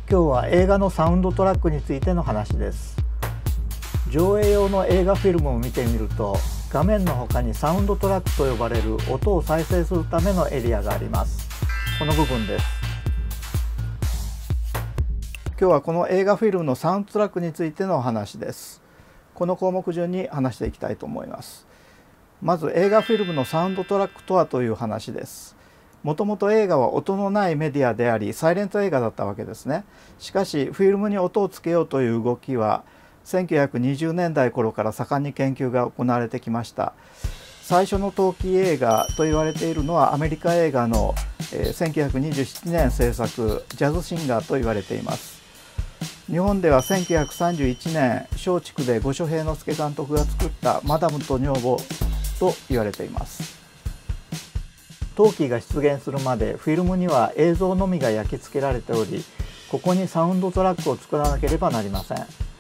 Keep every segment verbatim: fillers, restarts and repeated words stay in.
今日は映画のサウンドトラックについての話です。上映用の映画フィルムを見てみると、画面の他にサウンドトラックと呼ばれる音を再生するためのエリアがあります。この部分です。今日はこの映画フィルムのサウンドトラックについてのお話です。この項目順に話していきたいと思います。まず映画フィルムのサウンドトラックとはという話です。もともと映画は音のないメディアであり、サイレント映画だったわけですね。しかしフィルムに音をつけようという動きはせんきゅうひゃくにじゅうねんだい頃から盛んに研究が行われてきました。最初の陶器映画と言われているのはアメリカ映画の、えー、せんきゅうひゃくにじゅうななねん制作ジャズシンガーと言われています。日本ではせんきゅうひゃくさんじゅういちねん松竹で五所平之助監督が作ったマダムと女房と言われています。陶器が出現するまでフィルムには映像のみが焼き付けられており、ここにサウンドトラックを作らなければなりません。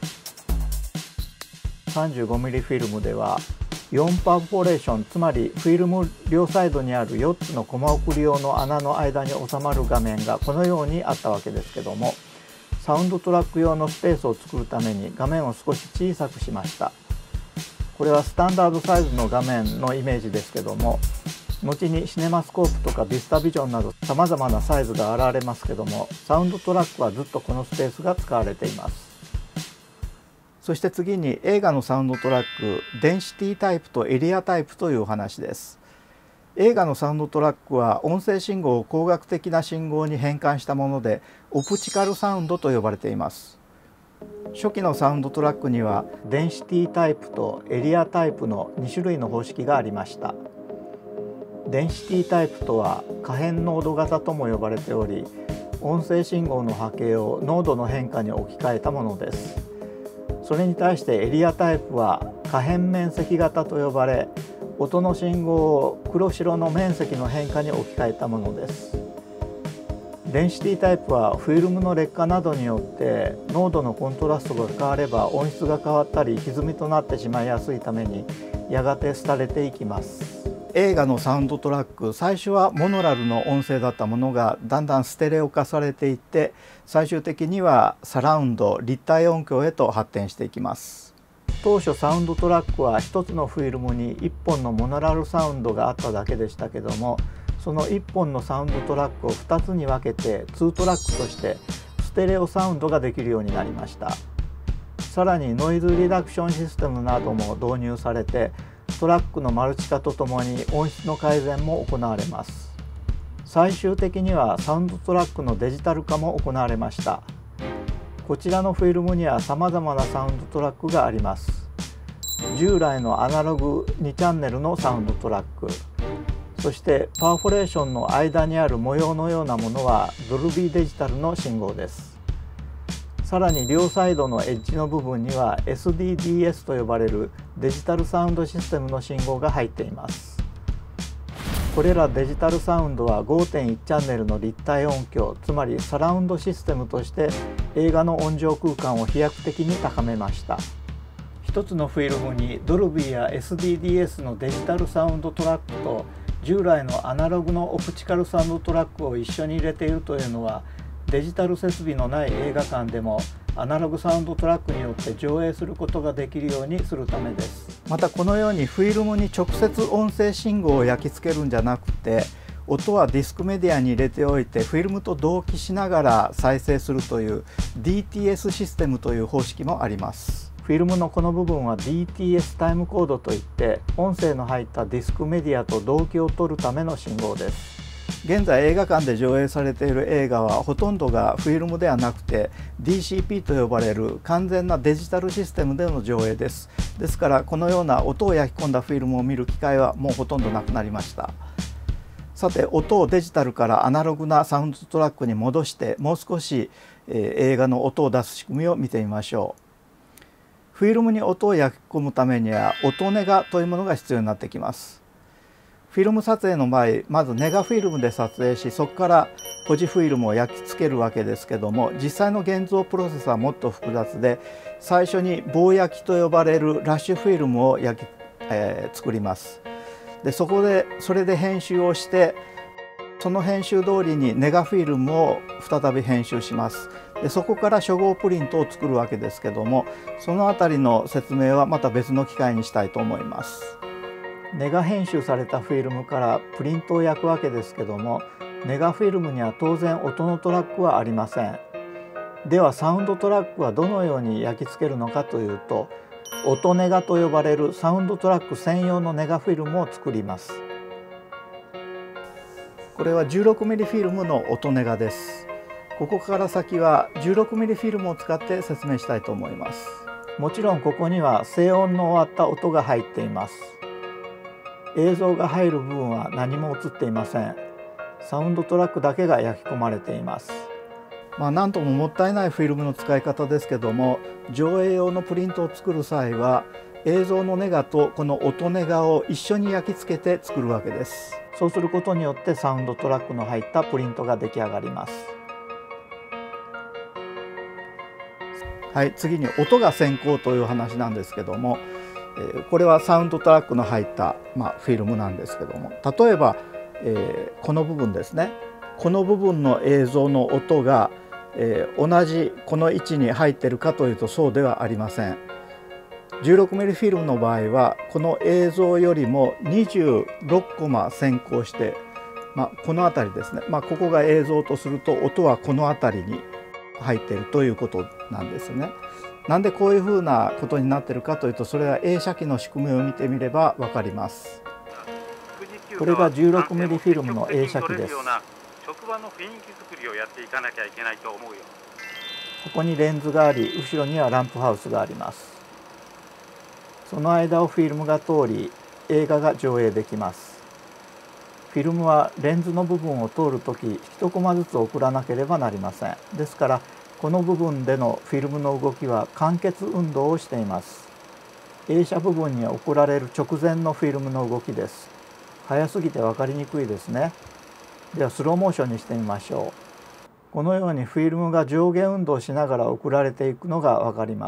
さんじゅうごミリ フィルムではよんパーフォレーション、つまりフィルム両サイドにあるよっつのコマ送り用の穴の間に収まる画面がこのようにあったわけですけども、サウンドトラック用のスペースを作るために画面を少し小さくしました。これはスタンダードサイズの画面のイメージですけども、後にシネマスコープとかビスタビジョンなどさまざまなサイズが現れますけども、サウンドトラックはずっとこのスペースが使われています。そして次に映画のサウンドトラック、デンシティタイプとエリアタイプというお話です。映画のサウンドトラックは音声信号を光学的な信号に変換したもので、オプチカルサウンドと呼ばれています。初期のサウンドトラックにはデンシティタイプとエリアタイプのに種類の方式がありました。デンシティタイプとは可変濃度型とも呼ばれており、音声信号の波形を濃度の変化に置き換えたものです。それに対してエリアタイプは可変面積型と呼ばれ、音の信号を黒白の面積の変化に置き換えたものです。デンシティタイプはフィルムの劣化などによって濃度のコントラストが変われば音質が変わったり歪みとなってしまいやすいために、やがて廃れていきます。映画のサウンドトラック、最初はモノラルの音声だったものがだんだんステレオ化されていって、最終的にはサラウンド、立体音響へと発展していきます。当初サウンドトラックは一つのフィルムにいっぽんのモノラルサウンドがあっただけでしたけども、そのいっぽんのサウンドトラックをふたつに分けてツートラックとしてステレオサウンドができるようになりました。さらにノイズリダクションシステムなども導入されて、トラックのマルチ化とともに音質の改善も行われます。最終的にはサウンドトラックのデジタル化も行われました。こちらのフィルムにはさまざまなサウンドトラックがあります。従来のアナログにチャンネルのサウンドトラック、そしてパーフォレーションの間にある模様のようなものはドルビーデジタルの信号です。さらに両サイドのエッジの部分には エスディーディーエス と呼ばれるデジタルサウンドシステムの信号が入っています。これらデジタルサウンドは ごてんいち チャンネルの立体音響、つまりサラウンドシステムとして映画の音場空間を飛躍的に高めました。一つのフィルムにドルビーや エスディーディーエス のデジタルサウンドトラックと従来のアナログのオプチカルサウンドトラックを一緒に入れているというのは、デジタル設備のない映画館でもアナログサウンドトラックによって上映することができるようにするためです。またこのようにフィルムに直接音声信号を焼き付けるんじゃなくて、音はディスクメディアに入れておいてフィルムと同期しながら再生するという ディーティーエス システムという方式もあります。フィルムのこの部分は ディーティーエス タイムコードといって、音声の入ったディスクメディアと同期を取るための信号です。現在映画館で上映されている映画はほとんどがフィルムではなくて ディーシーピー と呼ばれる完全なデジタルシステムでの上映です。ですからこのような音を焼き込んだフィルムを見る機会はもうほとんどなくなりました。さて、音をデジタルからアナログなサウンドトラックに戻して、もう少し、えー、映画の音を出す仕組みを見てみましょう。フィルムに音を焼き込むためには音ネガというものが必要になってきます。フィルム撮影の場合、まずネガフィルムで撮影し、そこからポジフィルムを焼き付けるわけですけども、実際の現像プロセスはもっと複雑で、最初に棒焼きと呼ばれるラッシュフィルムを焼き、えー、作ります。でそこでそれで編集をして、その編集通りにネガフィルムを再び編集します。 でそこから初号プリントを作るわけですけども、そのあたりの説明はまた別の機会にしたいと思います。ネガ編集されたフィルムからプリントを焼くわけですけども、ネガフィルムには当然音のトラックはありません。ではサウンドトラックはどのように焼き付けるのかというと、音ネガと呼ばれるサウンドトラック専用のネガフィルムを作ります。これは じゅうろくミリ フィルムの音ネガです。ここから先は じゅうろくミリ フィルムを使って説明したいと思います。もちろんここには静音の終わった音が入っています。映像が入る部分は何も映っていません。サウンドトラックだけが焼き込まれています。まあなんとももったいないフィルムの使い方ですけども、上映用のプリントを作る際は映像のネガとこの音ネガを一緒に焼き付けて作るわけです。そうすることによってサウンドトラックの入ったプリントが出来上がります。はい、次に音が先行という話なんですけども、これはサウンドトラックの入った、まあ、フィルムなんですけども、例えば、えー、この部分ですね、この部分の映像の音が、えー、同じこの位置に入っているかというとそうではありません。じゅうろくミリ フィルムの場合はこの映像よりもにじゅうろくコマ先行して、まあ、この辺りですね、まあ、ここが映像とすると音はこの辺りに入っているということなんですね。なんでこういうふうなことになっているかというと、それは映写機の仕組みを見てみれば分かります。これが じゅうろくミリ フィルムの映写機です。 職場の雰囲気作りをやっていかなきゃいけないと思うよ。 ここにレンズがあり、後ろにはランプハウスがあります。その間をフィルムが通り、映画が上映できます。フィルムはレンズの部分を通るときいちコマずつ送らなければなりません。ですからこの部分でのフィルムの動きは間欠運動をしています。映写部分に送られる直前のフィルムの動きです。速すぎて分かりにくいですね。ではスローモーションにしてみましょう。このようにフィルムが上下運動しながら送られていくのが分かります。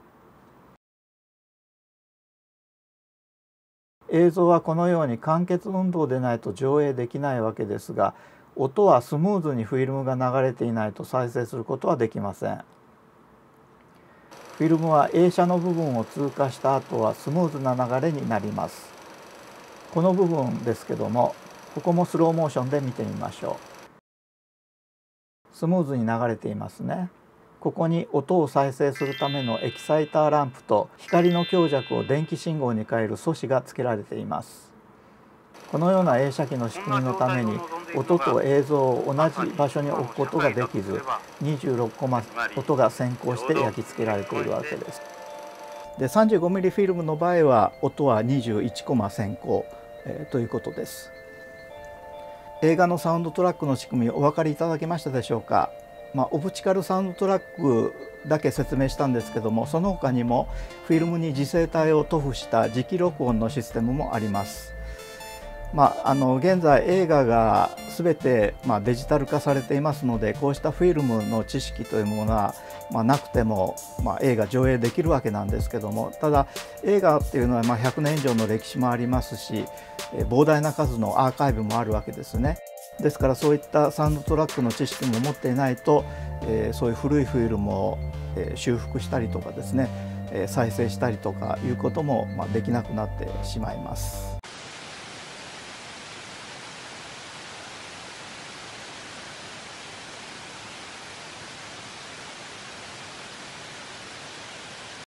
映像はこのように間欠運動でないと上映できないわけですが、音はスムーズにフィルムが流れていないと再生することはできません。フィルムは映写の部分を通過した後はスムーズな流れになります。この部分ですけども、ここもスローモーションで見てみましょう。スムーズに流れていますね。ここに音を再生するためのエキサイターランプと光の強弱を電気信号に変える素子が付けられています。このような映写機の仕組みのために音と映像を同じ場所に置くことができず、にじゅうろくコマ音が先行して焼き付けられているわけです。で さんじゅうごミリ フィルムの場合は音はにじゅういちコマ先行、えー、ということです。映画のサウンドトラックの仕組みお分かりいただけましたでしょうか。まあ、オプチカルサウンドトラックだけ説明したんですけども、その他にもフィルムに次世帯を塗布した磁気録音のシステムもあります。まあ、あの現在映画が全てまあデジタル化されていますので、こうしたフィルムの知識というものはまあなくてもまあ映画上映できるわけなんですけども、ただ映画っていうのはまあひゃくねん以上の歴史もありますし、膨大な数のアーカイブもあるわけですね。ですからそういったサウンドトラックの知識も持っていないと、えー、そういう古いフィルムを、えー、修復したりとかですね、えー、再生したりとかいうこともまあできなくなってしまいます。